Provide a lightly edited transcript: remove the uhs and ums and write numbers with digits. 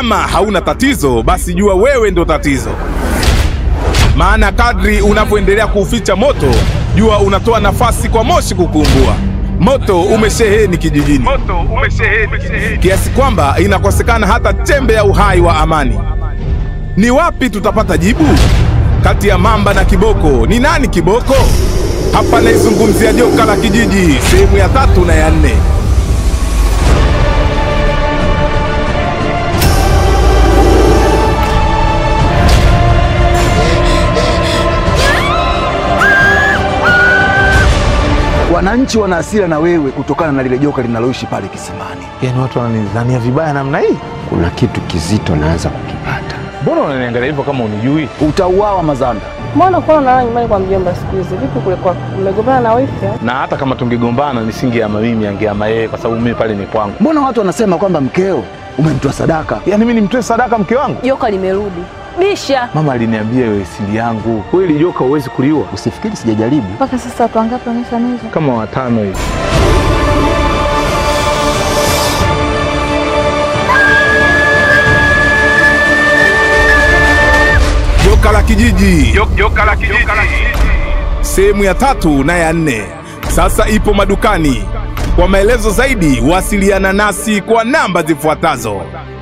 Kama hauna tatizo, basi jua wewe ndo tatizo. Maana kadri unavyoendelea kuuficha moto, jua unatoa nafasi kwa moshi kukumbua. Moto umesheheni kijijini, kiasi kwamba inakosekana hata chembe ya uhai wa amani. Ni wapi tutapata jibu? Kati ya mamba na kiboko, ni nani kiboko? Hapa naizungumzia Joka la Kijiji, sehemu ya 3 na ya 4. Wananchi wana hasira na wewe kutokana na lile joka linaloishi pale kisimani. Yaani watu wananidhania vibaya namna hii? Kuna kitu kizito naanza kukipata. Mbona unaniangalia hivyo kama unijui? Utauawa Mazanda. Mbona kwa unalala nyumbani kwa mjomba siku hizi? Vipi kule kwa umegombana na wifi? Na hata kama tungegombana nisingeama mimi, angeama yeye kwa sababu mimi pale ni kwangu. Mbona watu wanasema kwamba mkeo umemtoa sadaka? Yaani mimi nimtoe sadaka mke wangu? Joka limerudi. Bisha. Mama aliniambia wewe siri yangu. Kweli joka huwezi kuliwa. Usifikiri sijajaribu. Mpaka sasa watu wangapi wameshamizwa? Kama 5 hivi. Joka la Kijiji, Joka la Kijiji, sehemu ya 3 na ya 4 sasa ipo madukani. Kwa maelezo zaidi wasiliana nasi kwa namba zifuatazo.